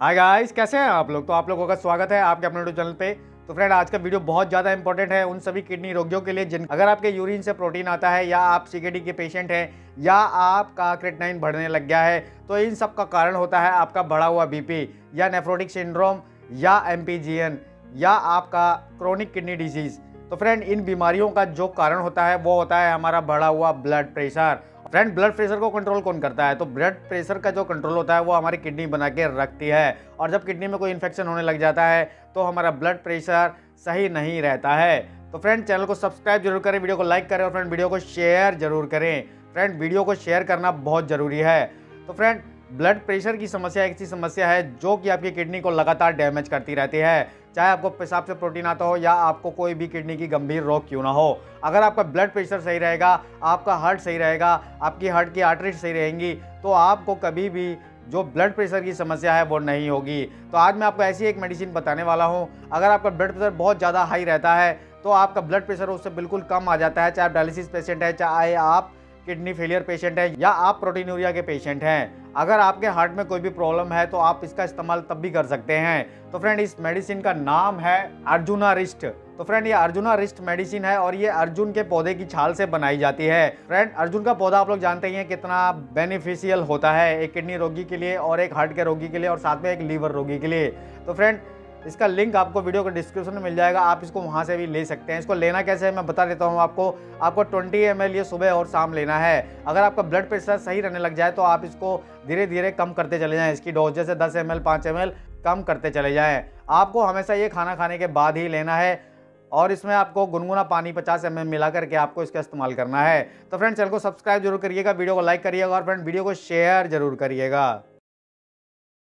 Hi guys, कैसे हैं आप लोग। तो आप लोगों का स्वागत है आपके अपने यूट्यूब चैनल पे। तो फ्रेंड, आज का वीडियो बहुत ज़्यादा इंपॉर्टेंट है उन सभी किडनी रोगियों के लिए जिन अगर आपके यूरिन से प्रोटीन आता है, या आप सीकेडी के पेशेंट हैं, या आपका क्रिएटिनिन बढ़ने लग गया है। तो इन सब का कारण होता है आपका बढ़ा हुआ बीपी, या नेफ्रोटिक सिंड्रोम, या एमपीजीएन, या आपका क्रोनिक किडनी डिजीज। तो फ्रेंड, इन बीमारियों का जो कारण होता है वो होता है हमारा बढ़ा हुआ blood pressure. Friend, blood pressure को कंट्रोल कौन करता है? तो ब्लड प्रेशर का जो कंट्रोल होता है वो हमारी किडनी बना के रखती है, और जब किडनी में कोई इन्फेक्शन होने लग जाता है तो हमारा ब्लड प्रेशर सही नहीं रहता है। तो फ्रेंड, चैनल को सब्सक्राइब जरूर करें, वीडियो को लाइक करें, और फ्रेंड वीडियो को शेयर जरूर करें। फ्रेंड, वीडियो को शेयर करना बहुत ज़रूरी है। तो फ्रेंड, ब्लड प्रेशर की समस्या एक ऐसी समस्या है जो कि आपकी किडनी को लगातार डैमेज करती रहती है, चाहे आपको पेशाब से प्रोटीन आता हो या आपको कोई भी किडनी की गंभीर रोग क्यों ना हो। अगर आपका ब्लड प्रेशर सही रहेगा, आपका हार्ट सही रहेगा, आपकी हार्ट की आर्टरी सही रहेंगी, तो आपको कभी भी जो ब्लड प्रेशर की समस्या है वो नहीं होगी। तो आज मैं आपको ऐसी एक मेडिसिन बताने वाला हूँ। अगर आपका ब्लड प्रेशर बहुत ज़्यादा हाई रहता है तो आपका ब्लड प्रेशर उससे बिल्कुल कम आ जाता है, चाहे आप डायलिसिस पेशेंट है, चाहे आप किडनी फेलियर पेशेंट है, या आप प्रोटीनूरिया के पेशेंट हैं। अगर आपके हार्ट में कोई भी प्रॉब्लम है तो आप इसका इस्तेमाल तब भी कर सकते हैं। तो फ्रेंड, इस मेडिसिन का नाम है अर्जुना रिस्ट। तो फ्रेंड, ये अर्जुना रिस्ट मेडिसिन है और ये अर्जुन के पौधे की छाल से बनाई जाती है। फ्रेंड, अर्जुन का पौधा आप लोग जानते ही हैं कितना बेनिफिशियल होता है एक किडनी रोगी के लिए, और एक हार्ट के रोगी के लिए, और साथ में एक लीवर रोगी के लिए। तो फ्रेंड, इसका लिंक आपको वीडियो के डिस्क्रिप्शन में मिल जाएगा, आप इसको वहाँ से भी ले सकते हैं। इसको लेना कैसे है मैं बता देता हूँ आपको 20 ml ये सुबह और शाम लेना है। अगर आपका ब्लड प्रेशर सही रहने लग जाए तो आप इसको धीरे धीरे कम करते चले जाएं, इसकी डोज जैसे 10 ml 5 ml कम करते चले जाएं। आपको हमेशा ये खाना खाने के बाद ही लेना है, और इसमें आपको गुनगुना पानी 50 ml मिला करके आपको इसका इस्तेमाल करना है। तो फ्रेंड, चैनल को सब्सक्राइब जरूर करिएगा, वीडियो को लाइक करिएगा, और फ्रेंड वीडियो को शेयर जरूर करिएगा।